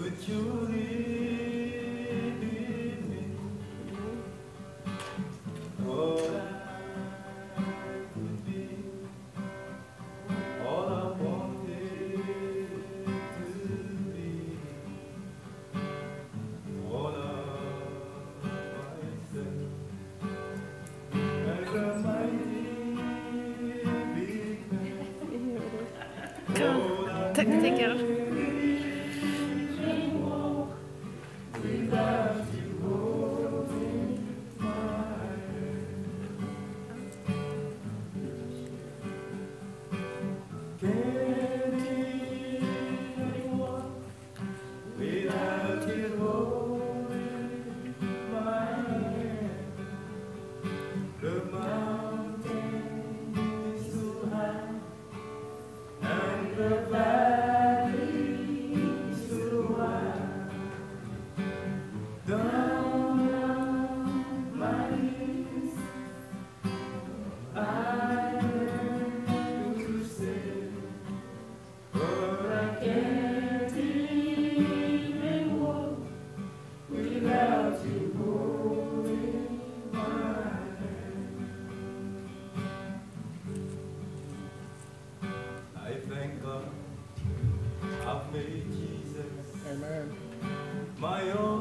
Would you leave me? All I could be, all I wanted to be, all of myself, and the mighty big man. Come on, take it. Without you holding my hand, can't even walk without you holding my hand. The mountain is too high and the valley is too wide. Down my knees, I learned to say, but I can't even walk without you holding my hand. I thank God I've made Jesus Amen. my own.